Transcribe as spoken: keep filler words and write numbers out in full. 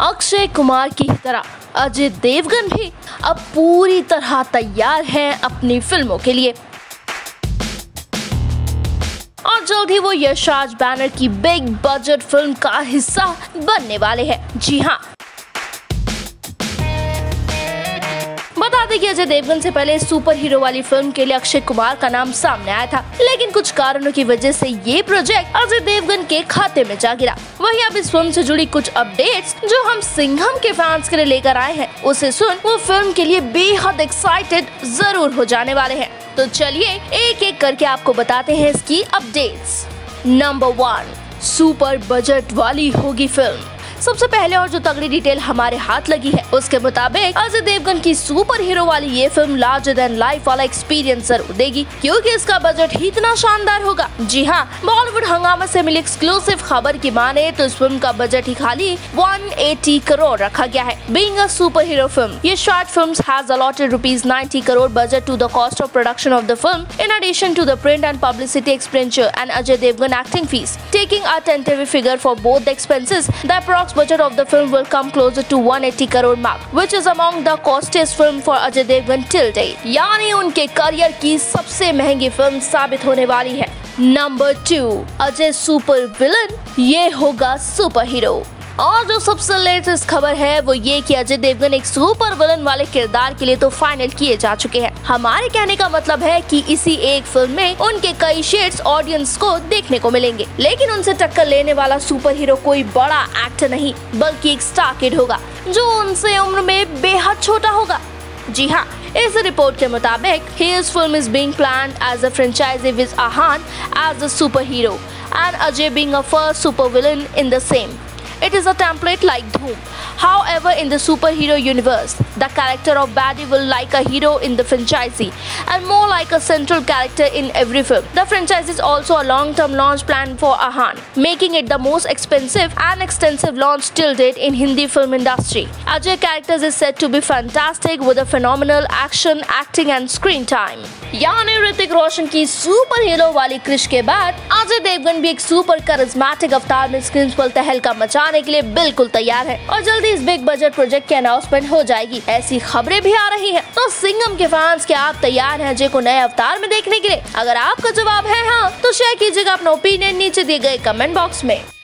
अक्षय कुमार की तरह अजय देवगन भी अब पूरी तरह तैयार हैं अपनी फिल्मों के लिए और जल्द ही वो यशराज बैनर की बिग बजट फिल्म का हिस्सा बनने वाले हैं। जी हाँ, बता दें कि अजय देवगन से पहले सुपर हीरो वाली फिल्म के लिए अक्षय कुमार का नाम सामने आया था, लेकिन कुछ कारणों की वजह से ये प्रोजेक्ट अजय देवगन के खाते में जा गिरा। वहीं अब इस फिल्म से जुड़ी कुछ अपडेट्स जो हम सिंघम के फैंस के लिए लेकर आए हैं, उसे सुन वो फिल्म के लिए बेहद एक्साइटेड जरूर हो जाने वाले हैं। तो चलिए एक एक करके आपको बताते हैं इसकी updates. Number one, super budget वाली होगी फिल्म। सबसे पहले और जो तगड़ी डिटेल हमारे हाथ लगी है उसके मुताबिक अजय देवगन की सुपर हीरो वाली ये फिल्म लार्जर देन लाइफ वाला एक्सपीरियंस जरूर देगी, क्योंकि इसका बजट ही इतना शानदार होगा। जी हाँ, बॉलीवुड हंगामा से मिली एक्सक्लूसिव खबर की माने तो इस फिल्म का बजट ही खाली एक सौ अस्सी करोड़ रखा गया है। Being a super hero film, ये short film has allotted rupees ninety crore budget to the cost of production of the film in addition to the print and publicity expenditure and Ajay Devgan acting fees. Taking a tentative figure for both the expenses, the approx budget of the film will come closer to one hundred eighty crore mark, which is among the costliest film for Ajay Devgan till date। यानी उनके career की सबसे महंगी film साबित होने वाली है। Number two, Ajay super villain, ये होगा सुपर हीरो। और जो सबसे लेटेस्ट खबर है वो ये कि अजय देवगन एक सुपर विलन वाले किरदार के लिए तो फाइनल किए जा चुके हैं। हमारे कहने का मतलब है कि इसी एक फिल्म में उनके कई शेड्स ऑडियंस को देखने को मिलेंगे, लेकिन उनसे टक्कर लेने वाला सुपर हीरो कोई बड़ा एक्टर नहीं बल्कि एक स्टार किड होगा जो उनसे उम्र में बेहद छोटा होगा। जी हाँ, इस रिपोर्ट के मुताबिक his film is being planned as a franchise with Ahan as a superhero and Ajay being a first supervillain in the same। It is a template like Doom. However, in the superhero universe, the character of baddie will like a hero in the franchise and more like a central character in every film. The franchise is also a long-term launch plan for Ahan, making it the most expensive and extensive launch till date in Hindi film industry. Ajay characters is said to be fantastic with a phenomenal action, acting and screen time. यानी ऋतिक रोशन की super hero वाली क्रिश के बाद अजय देवगन भी एक super charismatic अवतार में screen पर तहलका मचाने के लिए बिल्कुल तैयार है और जल्दी इस बिग बजट प्रोजेक्ट की अनाउंसमेंट हो जाएगी, ऐसी खबरें भी आ रही हैं। तो सिंघम के फैंस क्या आप तैयार हैं अजय को नए अवतार में देखने के लिए? अगर आपका जवाब है हाँ, तो शेयर कीजिएगा अपना ओपिनियन नीचे दिए गए कमेंट बॉक्स में।